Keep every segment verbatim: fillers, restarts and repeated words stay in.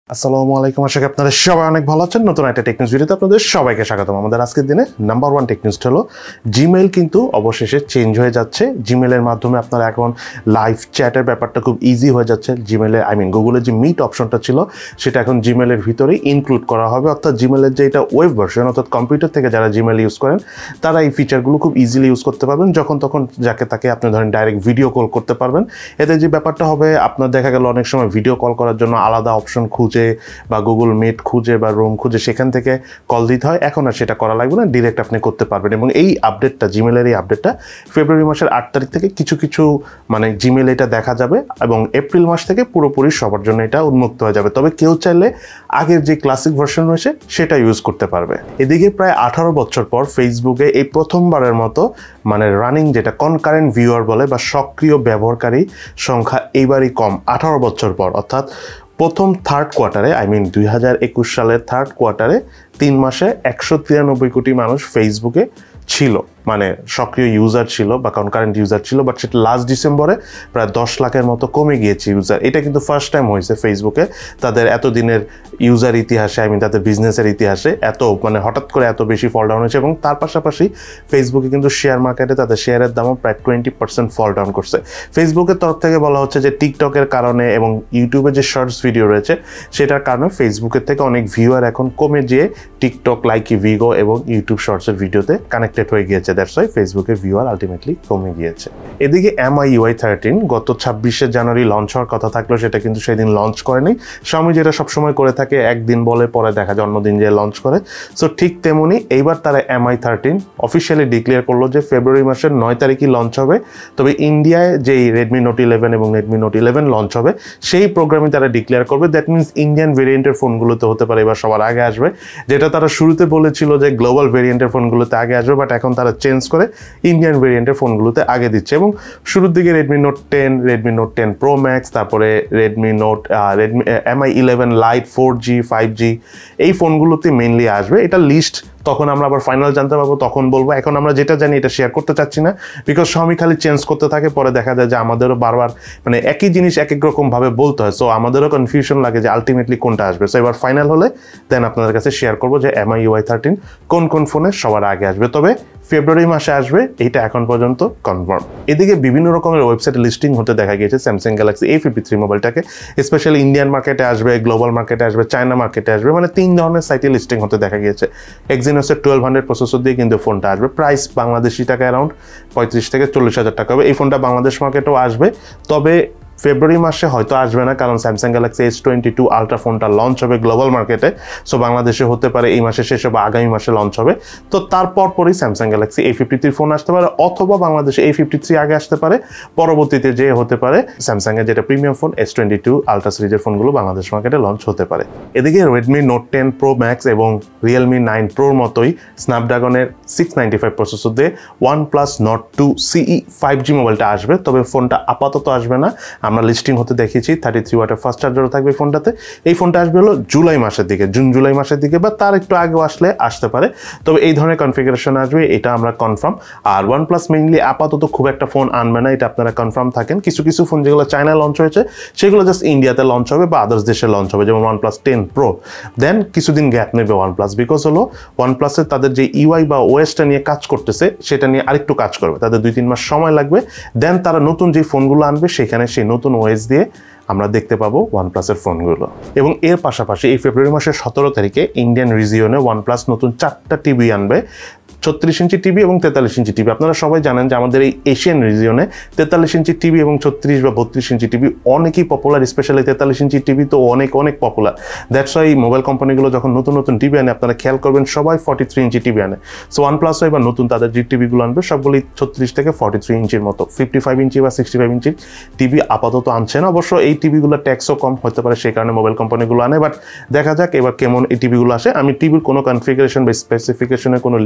আসসালামু আলাইকুম, আশা করি আপনারা সবাই অনেক ভালো আছেন। নতুন একটা টেকনিউজ ভিডিওতে আপনাদের সবাইকে স্বাগতম। আমাদের আজকের দিনে নাম্বার ওয়ান টেকনিউজ হলো জিমেইল কিন্তু অবশেষে চেঞ্জ হয়ে যাচ্ছে। জিমেইলের মাধ্যমে আপনারা এখন লাইভ চ্যাটের ব্যাপারটা খুব ইজি হয়ে যাচ্ছে। জিমেইলে আই মিন গুগলের যে মিট অপশনটা ছিল সেটা এখন জিমেইলের ভিতরেই ইনক্লুড করা হবে, অর্থাৎ জিমেইলের যে এটা ওয়েব ভার্সন অর্থাৎ কম্পিউটার থেকে যারা জিমেইল ইউজ করেন তারা এই ফিচারগুলো খুব ইজিলি ইউজ করতে পারবেন। যখন তখন যাকে তাকে আপনি ধরেন ডাইরেক্ট ভিডিও কল করতে পারবেন। এতে যে ব্যাপারটা হবে, আপনার দেখা গেল অনেক সময় ভিডিও কল করার জন্য আলাদা অপশন খুঁজে বা গুগল মিট খুঁজে বা রুম খুঁজে সেখান থেকে কল দিতে হয়। এখন আর সেটা করা লাগবে না, ডিরেক্ট আপনি করতে পারবেন। এবং এই আপডেটটা জিমেলের এই আপডেটটা ফেব্রুয়ারি মাসের আট তারিখ থেকে কিছু কিছু মানে জিমেল এটা দেখা যাবে এবং এপ্রিল মাস থেকে পুরোপুরি সবার জন্য এটা উন্মুক্ত হয়ে যাবে। তবে কেউ চাইলে আগের যে ক্লাসিক ভার্সন রয়েছে সেটা ইউজ করতে পারবে। এদিকে প্রায় আঠারো বছর পর ফেসবুকে এই প্রথমবারের মতো মানে রানিং যেটা কনকারেন্ট ভিউয়ার বলে বা সক্রিয় ব্যবহারকারী সংখ্যা এইবারই কম আঠারো বছর পর, অর্থাৎ প্রথম থার্ড কোয়ার্টারে আই মিন দুই হাজার একুশ সালের থার্ড কোয়ার্টারে তিন মাসে একশো তিরানব্বই কোটি মানুষ ফেসবুকে ছিল, মানে সক্রিয় ইউজার ছিল বা কনকারেন্ট ইউজার ছিল। বাট সেটা লাস্ট ডিসেম্বরে প্রায় দশ লাখের মতো কমে গিয়েছে ইউজার। এটা কিন্তু ফার্স্ট টাইম হয়েছে ফেসবুকে তাদের এতদিনের ইউজার ইতিহাসে, আই মিন তাদের বিজনেসের ইতিহাসে এত মানে হঠাৎ করে এত বেশি ফল ডাউন হয়েছে। এবং তার পাশাপাশি ফেসবুকে কিন্তু শেয়ার মার্কেটে তাদের শেয়ারের দামও প্রায় টোয়েন্টি পার্সেন্ট ফল ডাউন করছে। ফেসবুকের তরফ থেকে বলা হচ্ছে যে টিকটকের কারণে এবং ইউটিউবে যে শর্টস ভিডিও রয়েছে সেটার কারণে ফেসবুকের থেকে অনেক ভিউয়ার এখন কমে যেয়ে টিকটক, লাইকি, ভিগো এবং ইউটিউব শর্টসের ভিডিওতে কানেক্টেড হয়ে গিয়েছে। দ্যাটস ওয়াই ফেসবুকের ভিউয়ার আলটিমেটলি কমে গিয়েছে। এদিকে M I U I thirteen গত ছাব্বিশে জানুয়ারি লঞ্চ হওয়ার কথা থাকলেও সেটা কিন্তু সেদিন লঞ্চ করেনি। Xiaomi যেটা সবসময় করে থাকে একদিন বলে পরে দেখা যায় অন্যদিন যে লঞ্চ করে। সো ঠিক তেমনি এইবার তারা M I thirteen officially declare করলো যে ফেব্রুয়ারি মাসের নয় তারিখই লঞ্চ হবে। তবে ইন্ডিয়ায় যেই রেডমি নোট ইলেভেন এবং রেডমি নোট ইলেভেন লঞ্চ হবে সেই প্রোগ্রামে তারা ডিক্লেয়ার করবে। দ্যাট মিনস ইন্ডিয়ান ভেরিয়েন্টের ফোনগুলোতে হতে পারে এবার সবার আগে আসবে, যেটা তারা শুরুতে বলেছিল যে গ্লোবাল ভেরিয়েন্টের ফোনগুলোতে আগে আসবে, বাট এখন তারা চেঞ্জ করে ইন্ডিয়ান ভেরিয়েন্টের ফোনগুলোতে আগে দিচ্ছে। এবং শুরুর দিকে Redmi Note ten, Redmi Note ten Pro Max, তারপরে Redmi Note Redmi M I eleven Lite four G five G এই ফোনগুলোতে মেনলি আসবে। এটা লিস্ট তখন আমরা আবার ফাইনাল জানতে পারবো, তখন বলবো। এখন আমরা যেটা জানি এটা শেয়ার করতে চাচ্ছি না, বিকজ Xiaomi খালি চেঞ্জ করতে থাকে, পরে দেখা যায় যে আমাদেরও বারবার মানে একই জিনিস এক এক রকম ভাবে বলতে হয়। সো আমাদেরও কনফিউশন লাগে যে আলটিমেটলি কোনটা আসবে। সো এবার ফাইনাল হলে দেন আপনাদের কাছে শেয়ার করবো যে M I U I thirteen কোন কোন ফোনে সবার আগে আসবে। তবে ফেব্রুয়ারি মাসে আসবে এইটা এখন পর্যন্ত কনফার্ম। এদিকে বিভিন্ন রকমের ওয়েবসাইটে লিস্টিং হতে দেখা গিয়েছে Samsung Galaxy A fifty three মোবাইলটাকে, স্পেশালি ইন্ডিয়ান মার্কেটে আসবে, গ্লোবাল মার্কেটে আসবে, চায়না মার্কেটে আসবে, মানে তিন ধরনের সাইটে লিস্টিং হতে দেখা গিয়েছে। এক্সিনোসের টুয়েলভ হান্ড্রেড প্রসেসর দিয়ে কিন্তু ফোনটা আসবে। প্রাইস বাংলাদেশি টাকা অ্যারাউন্ড পঁয়ত্রিশ থেকে চল্লিশ হাজার টাকা হবে। এই ফোনটা বাংলাদেশ মার্কেটেও আসবে, তবে ফেব্রুয়ারি মাসে হয়তো আসবে না, কারণ Samsung Galaxy S twenty two Ultra ফোনটা লঞ্চ হবে গ্লোবাল মার্কেটে। সো বাংলাদেশে হতে পারে এই মাসে শেষে বা আগামী মাসে লঞ্চ হবে। তো তারপর পরই Samsung Galaxy A fifty three phone আসতে পারে, অথবা বাংলাদেশে এ ফিফটি থ্রি আগে আসতে পারে, পরবর্তীতে যে হতে পারে স্যামসাং এর যেটা premium phone S twenty two Ultra সিরিজের ফোনগুলো বাংলাদেশ মার্কেটে লঞ্চ হতে পারে। এদিকে Redmi Note ten Pro Max এবং রিয়েলমি নাইন প্রোর মতোই স্ন্যাপড্রাগনের সিক্স নাইনটি ফাইভ প্রসেসর দিয়ে OnePlus Nord two CE five G মোবাইলটা আসবে। তবে ফোনটা আপাতত আসবে না, আমরা লিস্টিং হতে দেখেছি থার্টি থ্রি ওয়াটের ফাস্ট চার্জারও থাকবে ফোনটাতে। এই ফোনটা আসবে হলো জুলাই মাসের দিকে, জুন জুলাই মাসের দিকে বা তার একটু আগেও আসলে আসতে পারে। তবে এই ধরনের কনফিগারেশন আসবে, এটা আমরা কনফার্ম। আর OnePlus মেইনলি আপাতত খুব একটা ফোন আনবে না, এটা আপনারা কনফার্ম থাকেন। কিছু কিছু ফোন যেগুলো চায়নায় লঞ্চ হয়েছে সেগুলো জাস্ট ইন্ডিয়াতে লঞ্চ হবে বা আদার্স দেশে লঞ্চ হবে, যেমন OnePlus টেন প্রো। দেন কিছুদিন গ্যাপ নেবে OnePlus, বিকজ হলো OnePlus-এর তাদের যে ইউআই বা ওএসটা নিয়ে কাজ করতেছে সেটা নিয়ে আরেকটু কাজ করবে, তাদের দুই তিন মাস সময় লাগবে। দেন তারা নতুন যে ফোনগুলো আনবে সেখানে সেই নতুন ওএস দিয়ে আমরা দেখতে পাবো OnePlus-এর ফোনগুলো। এবং এর পাশাপাশি এই ফেব্রুয়ারি মাসের সতেরো তারিখে ইন্ডিয়ান রিজিয়নে OnePlus নতুন চারটা টিভি আনবে, ছত্রিশ ইঞ্চি টিভি এবং তেতাল্লিশ ইঞ্চি টিভি। আপনারা সবাই জানেন যে আমাদের এই এশিয়ান রিজিয়নে তেতাল্লিশ ইঞ্চি টিভি এবং ছত্রিশ বা বত্রিশ ইঞ্চি টিভি অনেকই পপুলার, স্পেশালি তেতাল্লিশ ইঞ্চি টিভি তো অনেক অনেক পপুলার। দ্যাটস ওয়াই মোবাইল কোম্পানিগুলো যখন নতুন নতুন টিভি আনে আপনারা খেয়াল করবেন সবাই ফর্টি থ্রি ইঞ্চি টিভি আনে। সো OnePlus এবার নতুন তাদের যে টিভিগুলো আনবে সবগুলি ছত্রিশ থেকে ফর্টি থ্রি ইঞ্চির মতো, ফিফটি ফাইভ ইঞ্চি বা সিক্সটি ফাইভ ইঞ্চির টিভি আপাতত আনছে না। অবশ্য এই টিভিগুলো ট্যাক্সও কম হতে পারে, সেই কারণে মোবাইল কোম্পানিগুলো আনে। বাট দেখা যাক এবার কেমন এই টিভিগুলো আসে। আমি টিভির কোনো কনফিগারেশন বা স্পেসিফিকেশনের কোনো লিক্স পাইনি,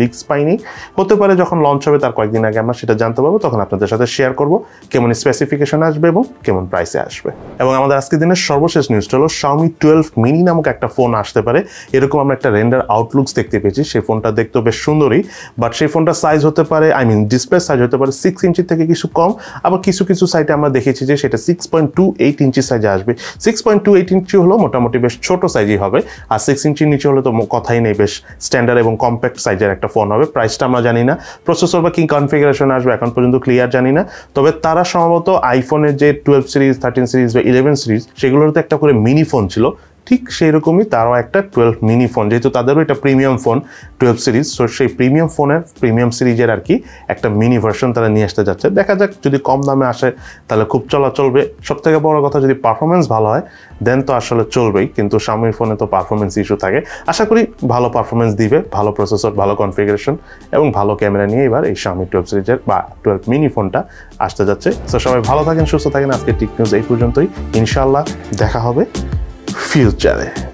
পাইনি, হতে পারে যখন লঞ্চ হবে তার কয়েকদিন আগে আমরা সেটা জানতে পারবো, তখন আপনাদের সাথে শেয়ার করব কেমন স্পেসিফিকেশন আসবে এবং কেমন প্রাইসে আসবে। এবং আমাদের আজকের দিনের সর্বশেষ নিউজটা হলো Xiaomi টুয়েলভ মিনি নামক একটা ফোন আসতে পারে, এরকম আমরা একটা রেন্ডার আউটলুকস দেখতে পেয়েছি। সেই ফোনটা দেখতে বেশ সুন্দরই, বাট সেই ফোনটার সাইজ হতে পারে আই মিন ডিসপ্লে সাইজ হতে পারে সিক্স ইঞ্চি থেকে কিছু কম, আবার কিছু কিছু সাইটে আমরা দেখেছি যে সেটা six point two eight inch সাইজে আসবে। Six point two eight inch হলো মোটামুটি বেশ ছোট সাইজই হবে, আর সিক্স ইঞ্চির নিচে হলে তো কথাই নেই, বেশ স্ট্যান্ডার্ড এবং কম্প্যাক্ট সাইজের একটা ফোন হবে। প্রাইসটা আমরা জানি না, প্রসেসর বা কি কনফিগারেশন আসবে এখন পর্যন্ত ক্লিয়ার জানি না, তবে তারা সম্ভবত আইফোনের যে টুয়েলভ সিরিজ, থার্টিন সিরিজ বা ইলেভেন সিরিজ সেগুলোতে একটা করে মিনি ফোন ছিল, ঠিক সেই রকমই তারাও একটা টুয়েলভ মিনি ফোন, যেহেতু তাদেরও এটা premium phone twelve series, so সেই প্রিমিয়াম ফোনের প্রিমিয়াম সিরিজের আর কি একটা মিনি ভার্সন তারা নিয়ে আসতে যাচ্ছে। দেখা যাক, যদি কম দামে আসে তাহলে খুব চলা চলবে। সব থেকে বড় কথা যদি পারফরমেন্স ভালো হয় দেন তো আসলে চলবেই, কিন্তু Xiaomi ফোনে তো পারফরমেন্স ইস্যু থাকে। আশা করি ভালো পারফরমেন্স দিবে, ভালো প্রসেসর, ভালো কনফিগারেশন এবং ভালো ক্যামেরা নিয়ে এবার এই Xiaomi টুয়েলভ সিরিজের বা টুয়েলভ মিনি ফোনটা আসতে যাচ্ছে। তো সবাই ভালো থাকেন, সুস্থ থাকেন। আজকে টেক নিউজ এই পর্যন্তই, ইনশাআল্লাহ দেখা হবে ফিউচারে।